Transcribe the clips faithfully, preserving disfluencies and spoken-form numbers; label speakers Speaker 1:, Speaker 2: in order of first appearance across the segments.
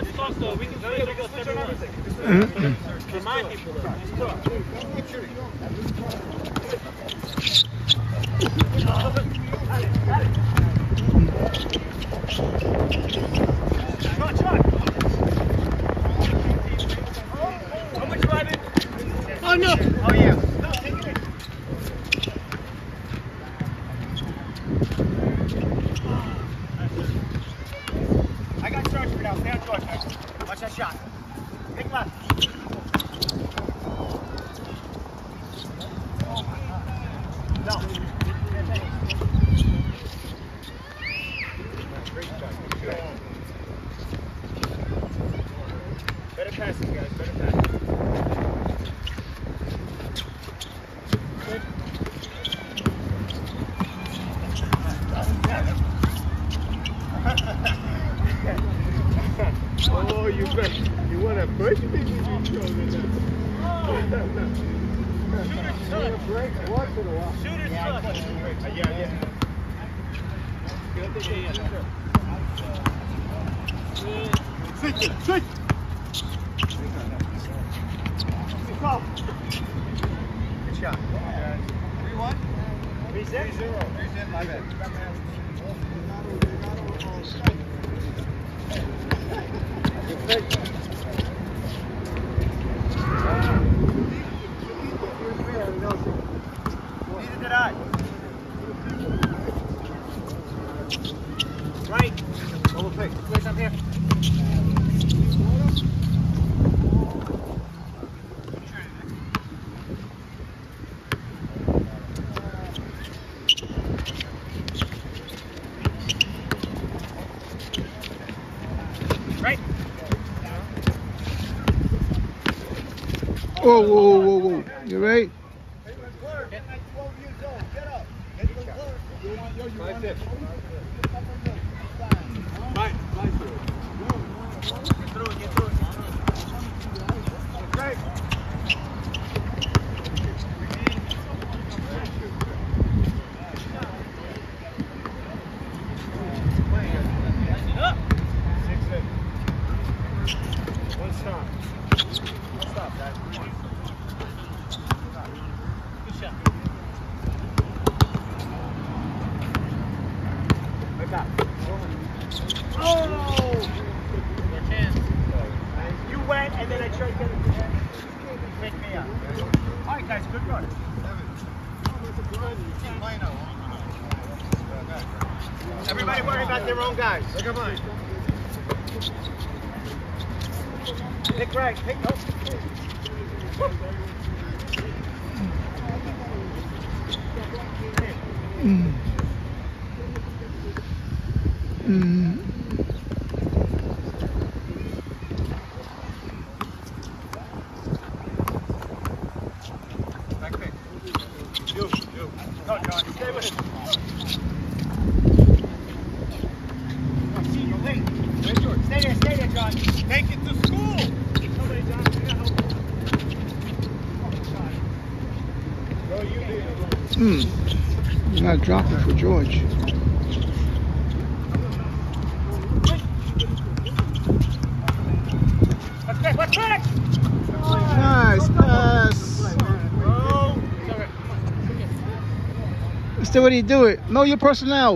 Speaker 1: let's talk though. We can switch, we can switch on everything.
Speaker 2: Mm-hmm.
Speaker 1: Remind people though. Let's talk. Keep shooting. Shot, shot. How much driving? Oh no. Oh yeah. No, take it in. I got charge for now. Stay on charge, guys. Watch that shot. Take left. No. Better passes, guys. Better passes.
Speaker 2: Oh, you bet. You want to push me? You
Speaker 1: Shooter's
Speaker 2: break once in a while.
Speaker 1: Shooter's
Speaker 2: yeah,
Speaker 1: touch.
Speaker 2: yeah, yeah. Switch it, switch.
Speaker 1: Good shot. three one? three zero. three zero. My bad. Neither did I. Right. Double pick. Place up here. Right.
Speaker 3: Whoa, whoa, whoa, whoa. You right?
Speaker 2: Right, right.
Speaker 1: Get through it, get through it. Okay. Up.
Speaker 2: Six in. One stop. One stop, guys.
Speaker 1: Good shot.
Speaker 2: Right back.
Speaker 1: Oh! Your chance. You went and then I tried to get it. Pick me up. All right, guys, good run. Everybody worry about their own guys.
Speaker 2: Look at mine.
Speaker 1: Pick right. Pick no.
Speaker 3: Mm. Mm.
Speaker 1: Back pick. You, you. Go, John. Stay with him. I see you late. Stay there, stay there, John. Take it to school. Somebody, John, you gotta help.
Speaker 2: Go, you do it.
Speaker 3: Mm. You're not dropping for George.
Speaker 1: Let's back, let's back.
Speaker 3: Nice pass.
Speaker 1: Oh, sorry.
Speaker 3: That's the way you do it. Know your personnel.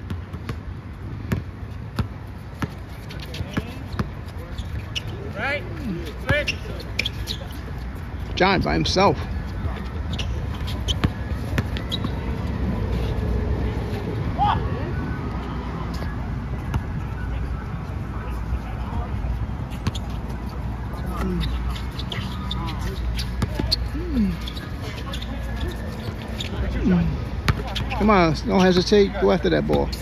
Speaker 1: Right. Switch.
Speaker 3: John by himself. Come on, don't hesitate. Go after that ball.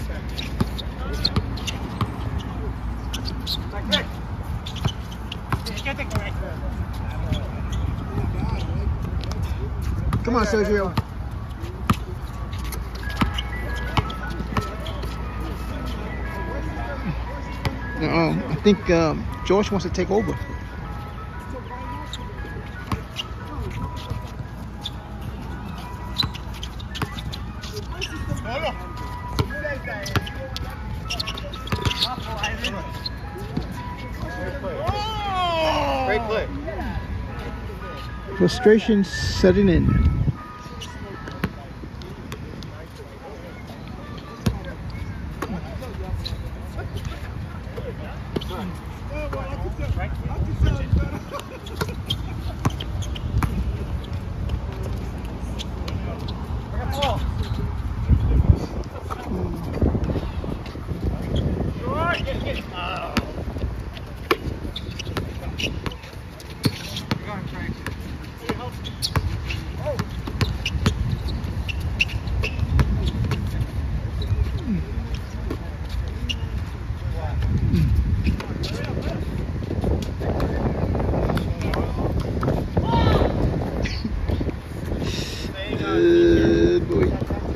Speaker 3: Come on, Sergio. Uh-oh. I think um, George wants to take over.
Speaker 2: Right click.
Speaker 3: Frustration setting in. Uh, boy.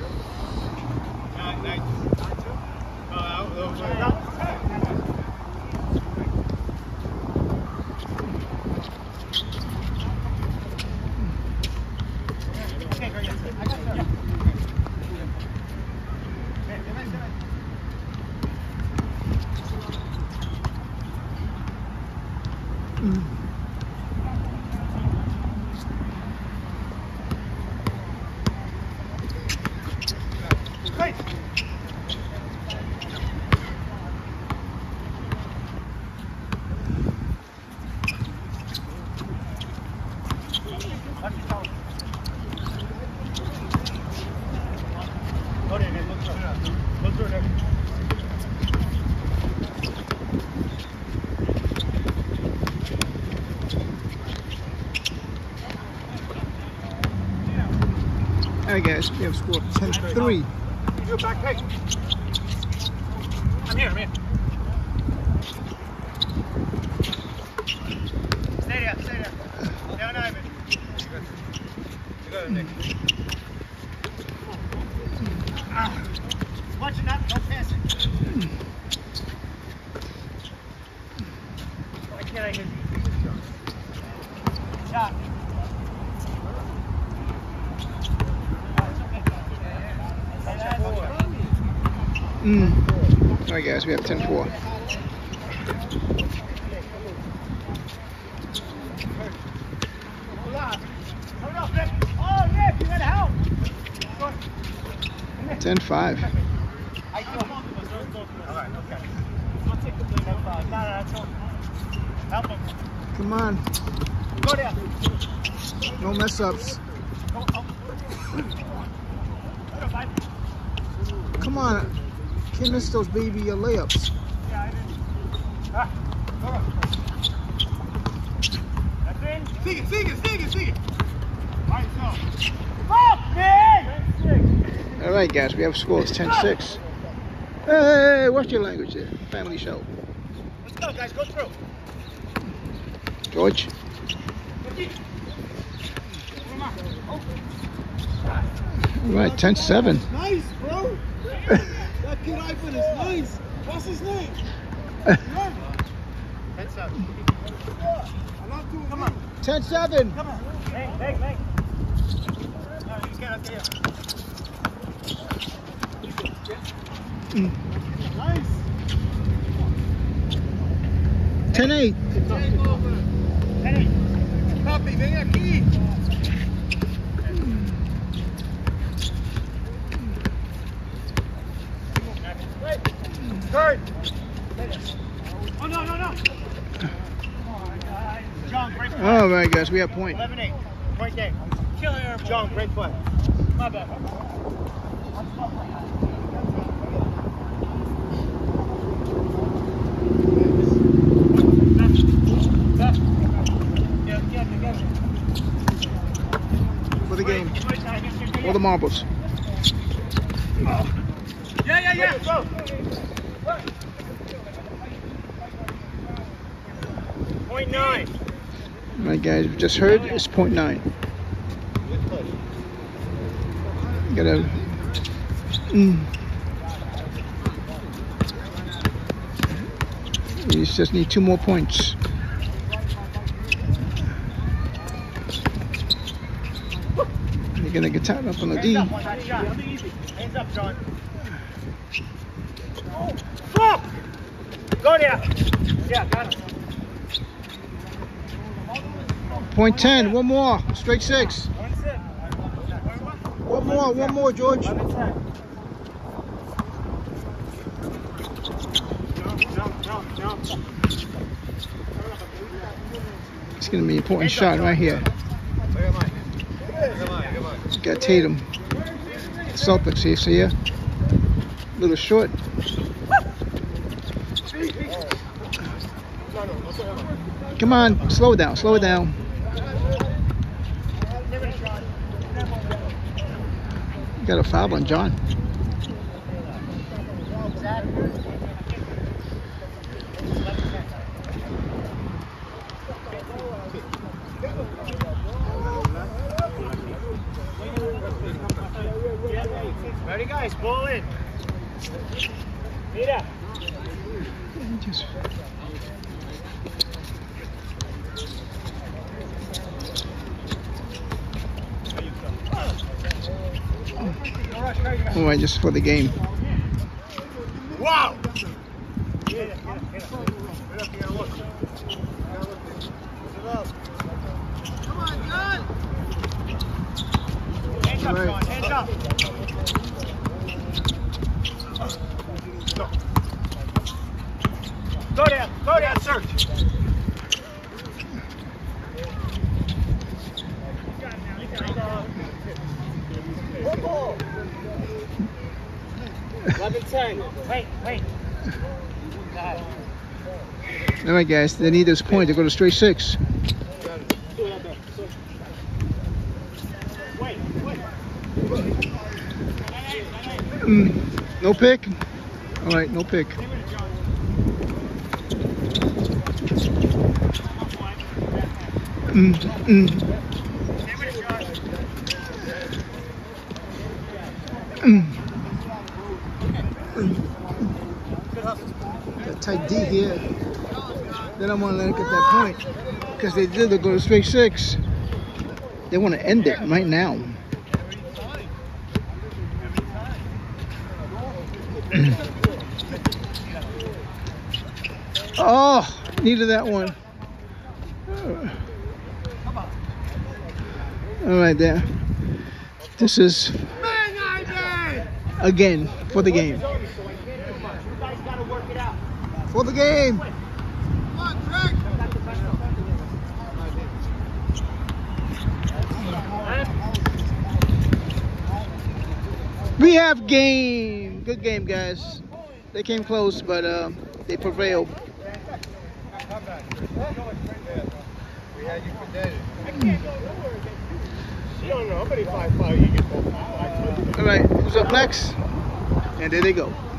Speaker 3: Alright guys, we have scored ten three.
Speaker 1: You back pick. I'm here, I'm here. Stay there, stay there. Down Ivan. You got it, Nick. Ah. Watch it up, don't pass it. Why can't I hit you? Shot.
Speaker 3: Mm. Alright guys, we have ten four. ten five. Come on.
Speaker 1: Go there.
Speaker 3: No mess ups. Come on. Can't miss those baby uh, layups.
Speaker 1: Yeah, I didn't. Ah, go on. That's in. Sigue, sigue, sigue, sigue. Alright, so. Fuck me!
Speaker 3: Alright guys, we have scores ten six. Hey, what's your language there? Family show.
Speaker 1: Let's go, guys, go through.
Speaker 3: George. Alright, ten seven.
Speaker 2: Nice, bro. That kid Ivan is nice. What's his name?
Speaker 1: ten seven.
Speaker 2: Come on.
Speaker 3: ten seven.
Speaker 1: Come on. Bang, bang, bang. No, you can't, okay, yeah.
Speaker 2: Nice.
Speaker 3: ten eight.
Speaker 1: ten eight. Papi, ven aquí. Third. Oh, no, no, no. John, great play.
Speaker 3: All right, guys, we have point.
Speaker 1: eleven eight. Point game. Kill your John, great play. My bad.
Speaker 3: For the game. All the marbles.
Speaker 1: Yeah, yeah, yeah. Go. Point nine.
Speaker 3: All right, guys, we just heard it's point nine. Gotta. Mm. We just need two more points. You're gonna get tied up on the D.
Speaker 1: Hands up, one shot. Hands up, John. Fuck! Go there. Yeah, got him.
Speaker 3: Point ten, one more. Straight six.
Speaker 1: One six.
Speaker 3: One more, one more, George.
Speaker 1: eleven ten. No, no, no, no.
Speaker 3: It's going to be an important shot right here. Got Tatum. Celtics here, see ya. Little short. Come on, slow down, slow down. Got a foul on John.
Speaker 1: Ready, guys? Ball in. Mira.
Speaker 3: Just... All right, just for the game.
Speaker 1: Wow.
Speaker 2: Come on, John.
Speaker 1: Hands up, John. Hands up. Go down. Go down, search. eleven ten. Wait, wait.
Speaker 3: All right, guys, they need this point to go to straight six.
Speaker 1: Wait, wait.
Speaker 3: Mm, no pick? All right, no pick. Mm, mm. Mm. Got tight D here. They don't want to let it get that point because they did. They go to straight six. They want to end it right now. Oh, needed that one. All right, there. This is again for the game. For the game.
Speaker 2: Come on, Greg.
Speaker 3: We have game. Good game, guys. They came close, but uh, they prevailed.
Speaker 2: We had you for dead.
Speaker 1: You don't know. I'm five five. You get both.
Speaker 3: All right, who's up next? And there they go.